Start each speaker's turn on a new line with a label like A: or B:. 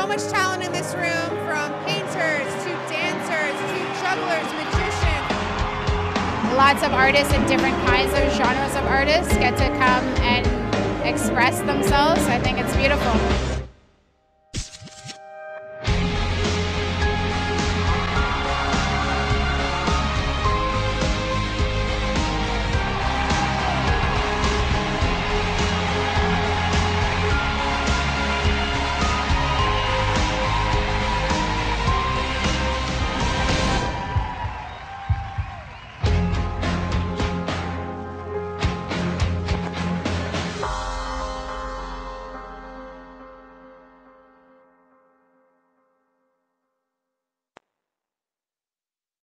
A: so much talent in this room, from painters to dancers to jugglers, magicians.
B: Lots of artists and different kinds of genres of artists get to come and express themselves. I think it's beautiful.